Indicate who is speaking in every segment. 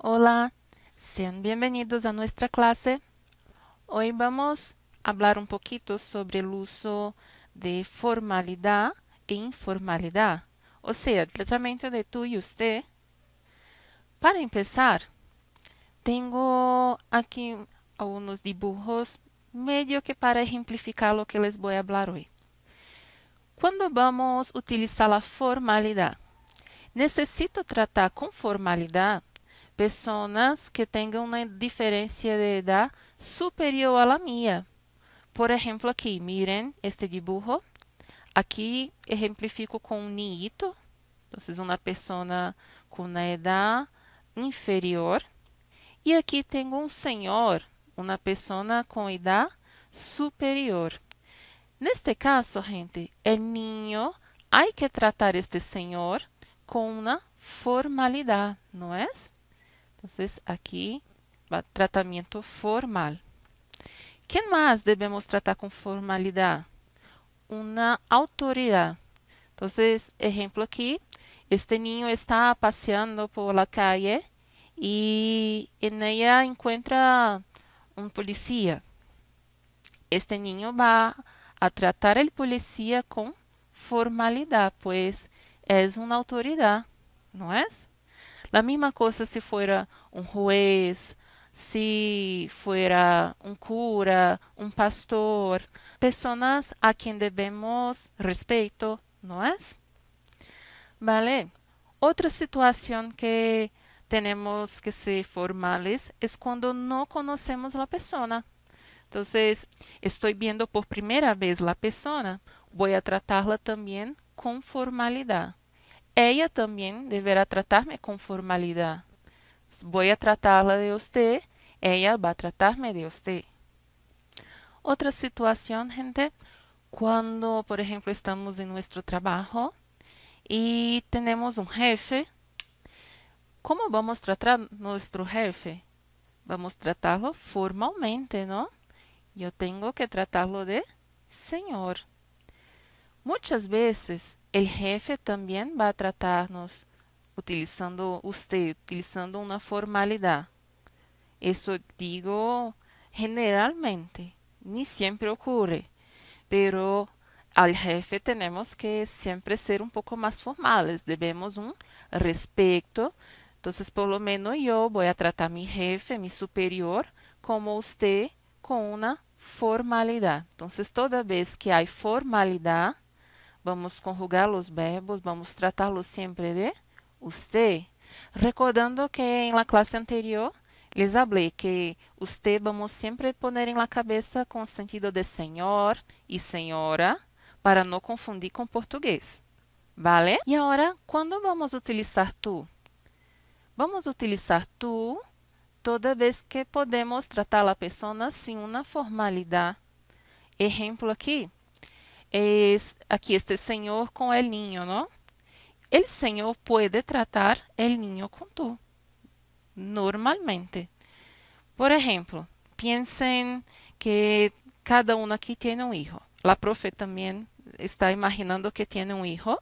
Speaker 1: Hola, sean bienvenidos a nuestra clase. Hoy vamos a hablar un poquito sobre el uso de formalidad e informalidad, o sea, el tratamiento de tú y usted. Para empezar, tengo aquí algunos dibujos medio que para ejemplificar lo que les voy a hablar hoy. Cuando vamos a utilizar la formalidad, necesito tratar con formalidad personas que tenham uma diferença de edad superior a la mía. Por ejemplo, aquí, miren este dibujo. Aquí ejemplifico con un niñito. Entonces, una persona con una edad inferior. Y aquí tengo un señor, una persona con edad superior. Neste caso, gente, el niño, hay que tratar este señor con una formalidad, ¿no es? Entonces, aquí va tratamiento formal. ¿Qué más debemos tratar con formalidad? Una autoridad. Entonces, ejemplo aquí, este niño está paseando por la calle y en ella encuentra un policía. Este niño va a tratar al policía con formalidad, pues es una autoridad, ¿no es? La misma cosa si fuera un juez, si fuera un cura, un pastor, personas a quien debemos respeto, ¿no es? Vale. Otra situación que tenemos que ser formales es cuando no conocemos la persona. Entonces, estoy viendo por primera vez la persona, voy a tratarla también con formalidad. Ella también deberá tratarme con formalidad. Voy a tratarla de usted, ella va a tratarme de usted. Otra situación, gente, cuando, por ejemplo, estamos en nuestro trabajo y tenemos un jefe, ¿cómo vamos a tratar a nuestro jefe? Vamos a tratarlo formalmente, ¿no? Yo tengo que tratarlo de señor. Muchas veces el jefe también va a tratarnos utilizando usted, utilizando una formalidad. Eso digo generalmente, ni siempre ocurre, pero al jefe tenemos que siempre ser un poco más formales, debemos un respeto. Entonces, por lo menos yo voy a tratar a mi jefe, mi superior, como usted, con una formalidad. Entonces, toda vez que hay formalidad, vamos conjugar los verbos, vamos tratarlos siempre de usted. Recordando que en la clase anterior les hablé que usted vamos siempre poner en la cabeza con sentido de señor y señora para no confundir con portugués. ¿Vale? Y ahora, ¿cuándo vamos a utilizar tú? Vamos a utilizar tú toda vez que podemos tratar a la persona sin una formalidad. Ejemplo aquí es aquí este señor con el niño, ¿no? El señor puede tratar el niño con tú, normalmente. Por ejemplo, piensen que cada uno aquí tiene un hijo. La profe también está imaginando que tiene un hijo.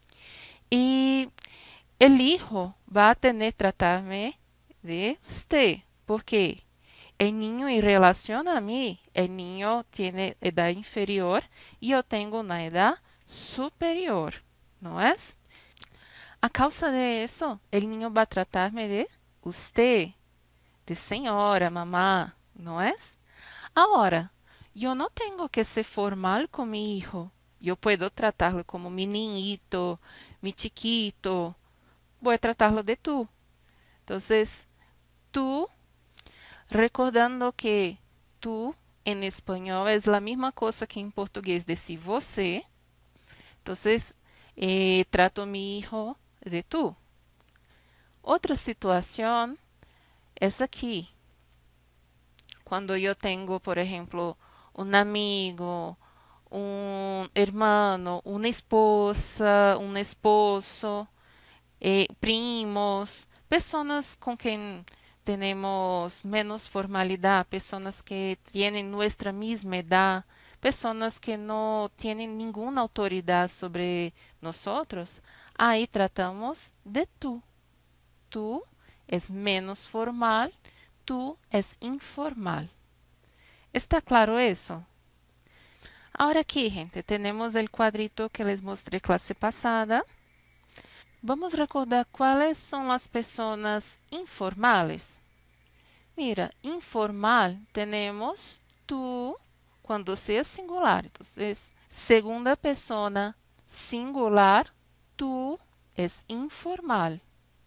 Speaker 1: Y el hijo va a tener que tratarme de usted. Porque el niño en relación a mí, el niño tiene edad inferior y yo tengo una edad superior. ¿No es? A causa de eso, el niño va a tratarme de usted, de señora, mamá, ¿no es? Ahora, yo no tengo que ser formal con mi hijo. Yo puedo tratarlo como mi niñito, mi chiquito. Voy a tratarlo de tú. Entonces, tú, recordando que tú en español es la misma cosa que en portugués decir você. Entonces, trato a mi hijo de tú. Otra situación es aquí. Cuando yo tengo, por ejemplo, un amigo, un hermano, una esposa, un esposo, primos, personas con quien tenemos menos formalidad, personas que tienen nuestra misma edad, personas que no tienen ninguna autoridad sobre nosotros, ahí tratamos de tú. Tú es menos formal, tú es informal. ¿Está claro eso? Ahora aquí, gente, tenemos el cuadrito que les mostré clase pasada. Vamos a recordar cuáles son las personas informales. Mira, informal tenemos tú cuando sea singular. Entonces, segunda persona singular, tú es informal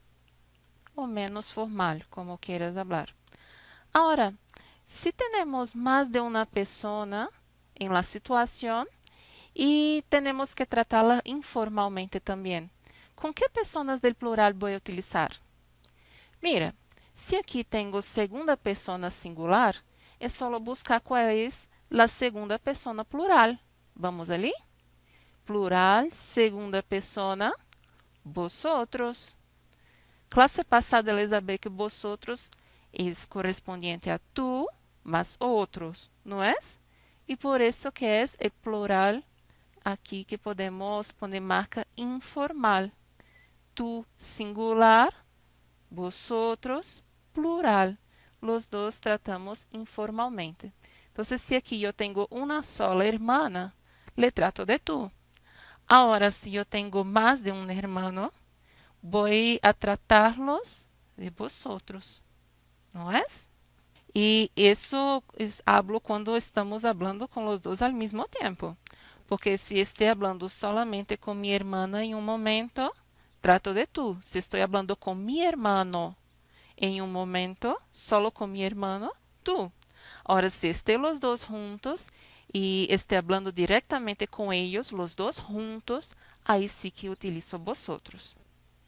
Speaker 1: o menos formal, como quieras hablar. Ahora, si tenemos más de una persona en la situación y tenemos que tratarla informalmente también, ¿con qué personas del plural voy a utilizar? Mira, si aquí tengo segunda persona singular, es solo buscar cuál es la segunda persona plural. Vamos ali? Plural, segunda persona, vosotros. Clase passada, Elizabeth, que vosotros es correspondiente a tú más otros, ¿no es? Y por eso que es el plural aquí que podemos poner marca informal. Tú singular, vosotros plural. Los dos tratamos informalmente. Entonces, si aquí yo tengo una sola hermana, le trato de tú. Ahora, si yo tengo más de un hermano, voy a tratarlos de vosotros, ¿no es? Y eso hablo cuando estamos hablando con los dos al mismo tiempo. Porque si estoy hablando solamente con mi hermana en un momento, trato de tú. Si estoy hablando con mi hermano en un momento, solo con mi hermano, tú. Ahora, si estén los dos juntos y esté hablando directamente con ellos, los dos juntos, ahí sí que utilizo vosotros.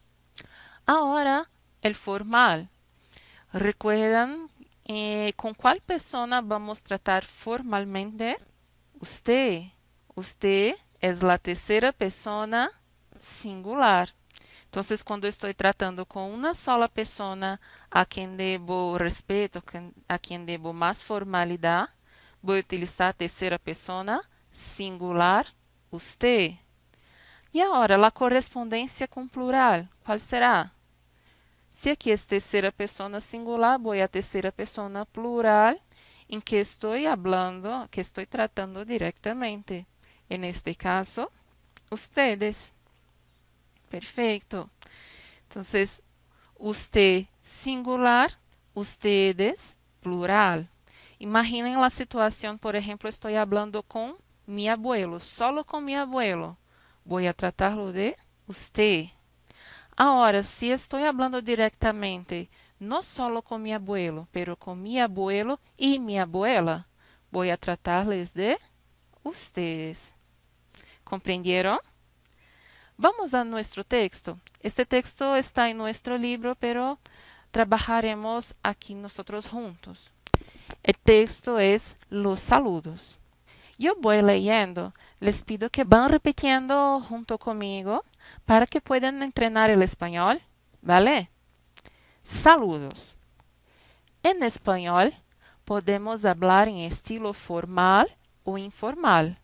Speaker 1: Ahora, el formal. ¿Recuerdan con cuál persona vamos a tratar formalmente? Usted. Usted es la tercera persona singular. Entonces, cuando estoy tratando con una sola persona a quien debo respeto, a quien debo más formalidad, voy a utilizar tercera persona singular, usted. Y ahora, la correspondencia con plural, ¿cuál será? Si aquí es tercera persona singular, voy a tercera persona plural, en que estoy hablando, que estoy tratando directamente. En este caso, ustedes. Perfecto. Entonces, usted singular, ustedes plural. Imaginen la situación, por ejemplo, estoy hablando con mi abuelo, solo con mi abuelo. Voy a tratarlo de usted. Ahora, si estoy hablando directamente, no solo con mi abuelo, pero con mi abuelo y mi abuela, voy a tratarles de ustedes. ¿Comprendieron? Vamos a nuestro texto. Este texto está en nuestro libro, pero trabajaremos aquí nosotros juntos. El texto es los saludos. Yo voy leyendo. Les pido que van repitiendo junto conmigo para que puedan entrenar el español, ¿vale? Saludos. En español podemos hablar en estilo formal o informal.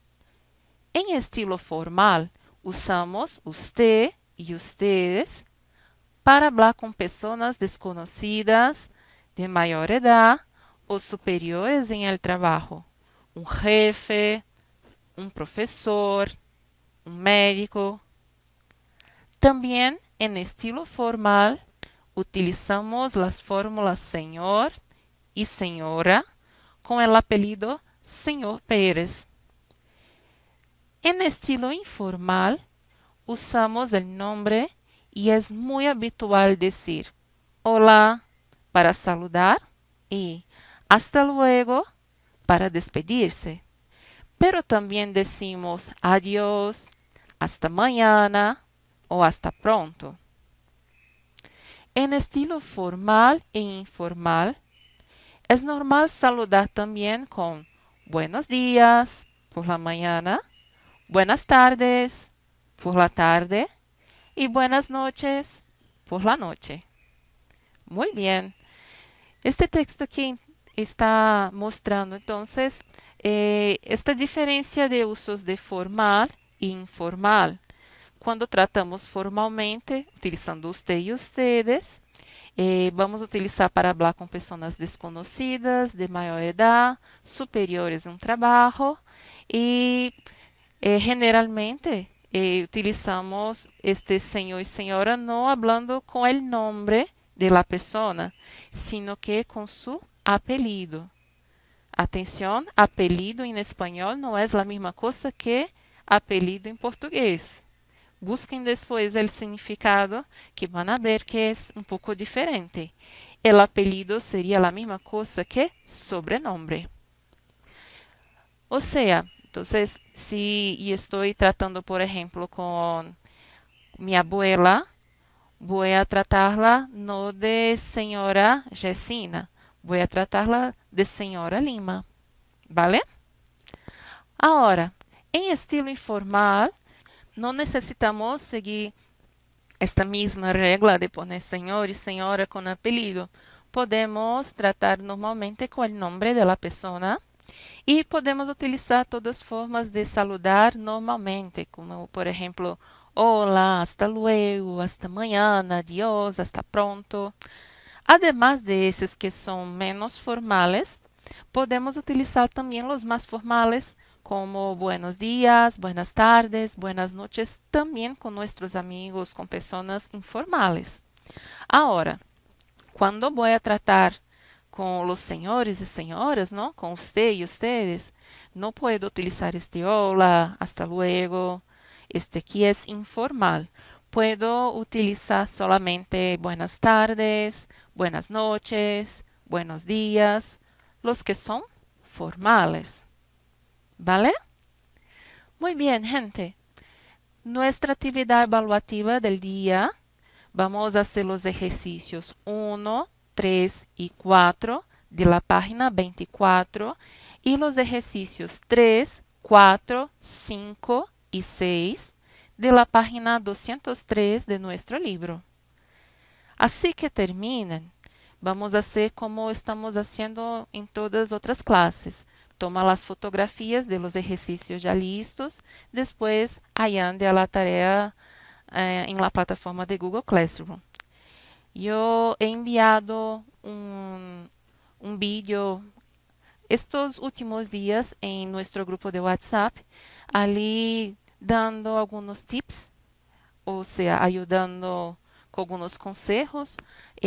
Speaker 1: En estilo formal, usamos usted y ustedes para hablar con personas desconocidas, de mayor edad o superiores en el trabajo. Un jefe, un profesor, un médico. También en estilo formal utilizamos las fórmulas señor y señora con el apellido señor Pérez. En estilo informal usamos el nombre y es muy habitual decir hola para saludar y hasta luego para despedirse. Pero también decimos adiós, hasta mañana o hasta pronto. En estilo formal e informal, es normal saludar también con buenos días por la mañana, buenas tardes por la tarde y buenas noches por la noche. Muy bien. Este texto aquí está mostrando entonces esta diferencia de usos de formal e informal. Cuando tratamos formalmente, utilizando usted y ustedes, Vamos utilizar para falar com pessoas desconhecidas, de maior idade, superiores em um trabalho e generalmente utilizamos este senhor e senhora não falando com o nome de la persona, sino que com su apelido. Atenção, apelido em espanhol não é a mesma coisa que apelido em português. Busquem depois o significado, que vão ver que é um pouco diferente. O apelido seria a mesma coisa que sobrenome. Ou seja, então, se estou tratando, por exemplo, com minha abuela, vou tratar-la não de senhora Jessina, vou tratar-la de senhora Lima, ¿vale? Agora, em estilo informal, não necessitamos seguir esta mesma regra de poner senhor e senhora com apelido. Podemos tratar normalmente com o nome da pessoa e podemos utilizar todas as formas de saludar normalmente, como, por exemplo, hola, hasta luego, hasta mañana, adiós, hasta pronto. Además de esses que são menos formales, podemos utilizar também os mais formales, como buenos días, buenas tardes, buenas noches, também com nossos amigos, com pessoas informales. Agora, quando vou tratar com os senhores e senhoras, ¿no? Com você e ustedes, não posso utilizar este hola, hasta luego, este que é informal. Puedo utilizar solamente buenas tardes, buenas noches, buenos días, los que son formales. ¿Vale? Muy bien, gente. Nuestra actividad evaluativa del día, vamos a hacer los ejercicios 1, 3 y 4 de la página 24 y los ejercicios 3, 4, 5 y 6 de la página 203 de nuestro libro. Así que terminen, vamos a hacer como estamos haciendo en todas las otras clases. Toma las fotografías de los ejercicios ya listos, después añade a la tarea en la plataforma de Google Classroom. Yo he enviado un vídeo estos últimos días en nuestro grupo de WhatsApp, ali dando algunos tips, ou seja, ayudando com alguns conselhos.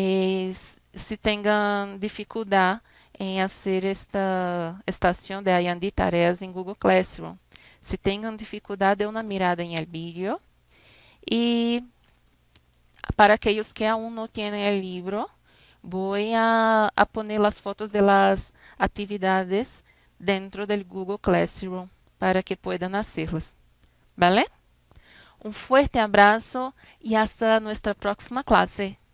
Speaker 1: Se tenham dificuldade em fazer esta ação de añadir tareas em Google Classroom. Se tenham dificuldade, dê uma mirada em el vídeo. E para aqueles que aún não têm o livro, vou a poner as fotos de las atividades dentro del Google Classroom para que puedan hacerlas. ¿Vale? Un fuerte abrazo y hasta nuestra próxima clase.